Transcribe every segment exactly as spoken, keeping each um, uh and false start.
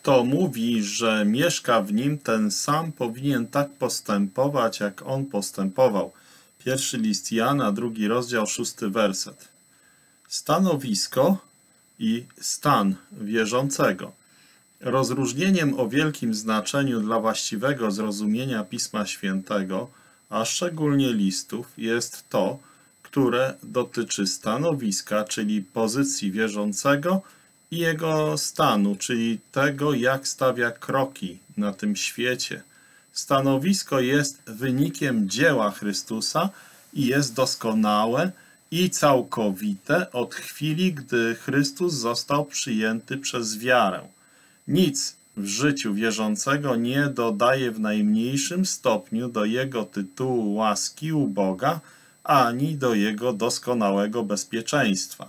Kto mówi, że mieszka w nim, ten sam powinien tak postępować, jak on postępował. Pierwszy list Jana, drugi rozdział, szósty werset. Stanowisko i stan wierzącego. Rozróżnieniem o wielkim znaczeniu dla właściwego zrozumienia Pisma Świętego, a szczególnie listów, jest to, które dotyczy stanowiska, czyli pozycji wierzącego, i jego stanu, czyli tego, jak stawia kroki na tym świecie. Stanowisko jest wynikiem dzieła Chrystusa i jest doskonałe i całkowite od chwili, gdy Chrystus został przyjęty przez wiarę. Nic w życiu wierzącego nie dodaje w najmniejszym stopniu do jego tytułu łaski u Boga, ani do jego doskonałego bezpieczeństwa.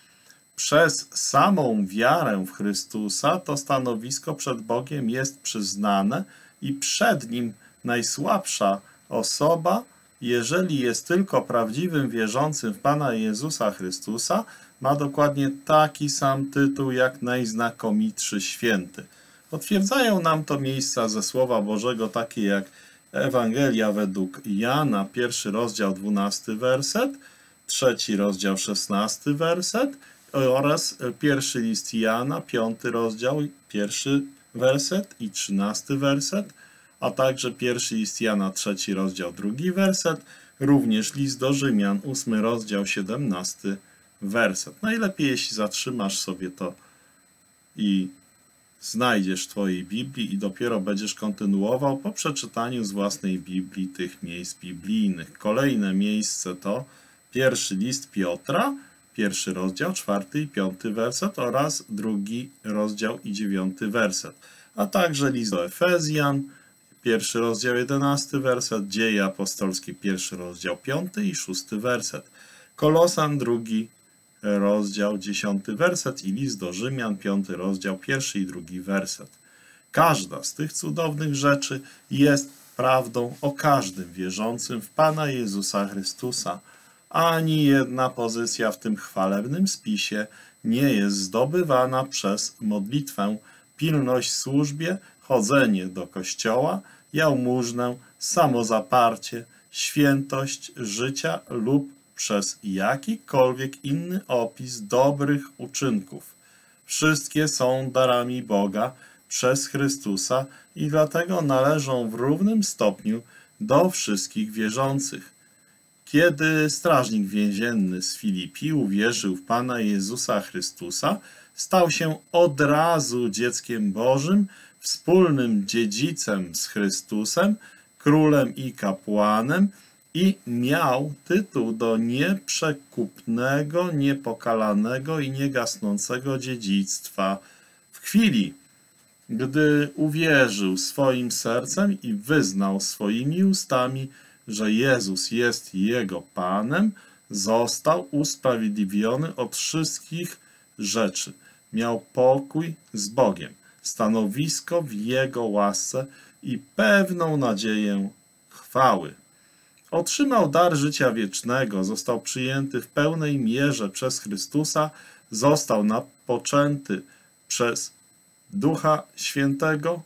Przez samą wiarę w Chrystusa to stanowisko przed Bogiem jest przyznane i przed Nim najsłabsza osoba, jeżeli jest tylko prawdziwym wierzącym w Pana Jezusa Chrystusa, ma dokładnie taki sam tytuł jak najznakomitszy święty. Potwierdzają nam to miejsca ze Słowa Bożego, takie jak Ewangelia według Jana, pierwszy rozdział, dwunasty werset, trzeci rozdział, szesnasty werset, oraz pierwszy list Jana, piąty rozdział, pierwszy werset i trzynasty werset, a także pierwszy list Jana, trzeci rozdział, drugi werset, również list do Rzymian, ósmy rozdział, siedemnasty werset. Najlepiej, jeśli zatrzymasz sobie to i znajdziesz w twojej Biblii i dopiero będziesz kontynuował po przeczytaniu z własnej Biblii tych miejsc biblijnych. Kolejne miejsce to pierwszy list Piotra, pierwszy rozdział, czwarty i piąty werset oraz drugi rozdział i dziewiąty werset. A także list do Efezjan, pierwszy rozdział, jedenasty werset, Dzieje apostolskie, pierwszy rozdział, piąty i szósty werset. Kolosan, drugi rozdział, dziesiąty werset i list do Rzymian, piąty rozdział, pierwszy i drugi werset. Każda z tych cudownych rzeczy jest prawdą o każdym wierzącym w Pana Jezusa Chrystusa. Ani jedna pozycja w tym chwalebnym spisie nie jest zdobywana przez modlitwę, pilność w służbie, chodzenie do kościoła, jałmużnę, samozaparcie, świętość życia lub przez jakikolwiek inny opis dobrych uczynków. Wszystkie są darami Boga przez Chrystusa i dlatego należą w równym stopniu do wszystkich wierzących. Kiedy strażnik więzienny z Filipi uwierzył w Pana Jezusa Chrystusa, stał się od razu dzieckiem Bożym, wspólnym dziedzicem z Chrystusem, królem i kapłanem i miał tytuł do nieprzekupnego, niepokalanego i niegasnącego dziedzictwa. W chwili, gdy uwierzył swoim sercem i wyznał swoimi ustami, że Jezus jest Jego Panem, został usprawiedliwiony od wszystkich rzeczy. Miał pokój z Bogiem, stanowisko w Jego łasce i pewną nadzieję chwały. Otrzymał dar życia wiecznego, został przyjęty w pełnej mierze przez Chrystusa, został napoczęty przez Ducha Świętego,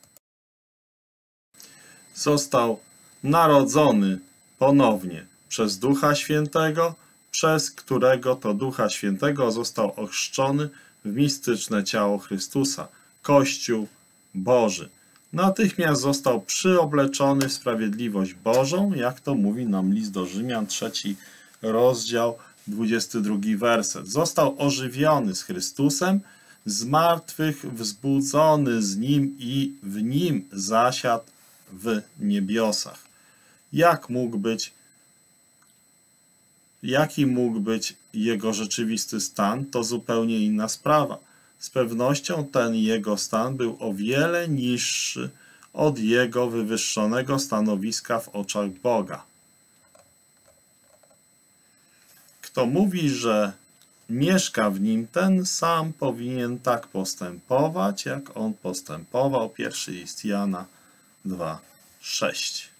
został narodzony ponownie przez Ducha Świętego, przez którego to Ducha Świętego został ochrzczony w mistyczne ciało Chrystusa, Kościół Boży. Natychmiast został przyobleczony w sprawiedliwość Bożą, jak to mówi nam list do Rzymian, trzeci rozdział, dwudziesty drugi werset. Został ożywiony z Chrystusem, z martwych wzbudzony z Nim i w Nim zasiadł w niebiosach. Jak mógł być, jaki mógł być jego rzeczywisty stan, to zupełnie inna sprawa. Z pewnością ten jego stan był o wiele niższy od jego wywyższonego stanowiska w oczach Boga. Kto mówi, że mieszka w nim, ten sam powinien tak postępować, jak on postępował. Pierwszy list Jana dwa, sześć.